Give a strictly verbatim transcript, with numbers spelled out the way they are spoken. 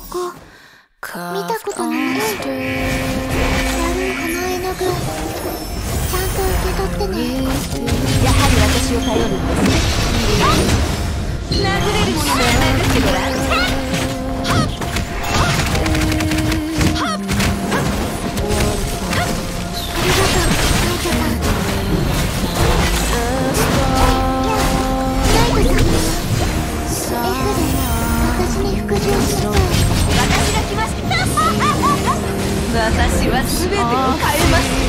ここ見たことない。悪いこの絵の具ちゃんと受け取ってね。 やはり私を頼るんですね。殴れるものなら殴ってごらん。 ありがとう、ナイトさん。ナイトさん、F で私に服従しなさい。 私が来ました。私は全てを変えます。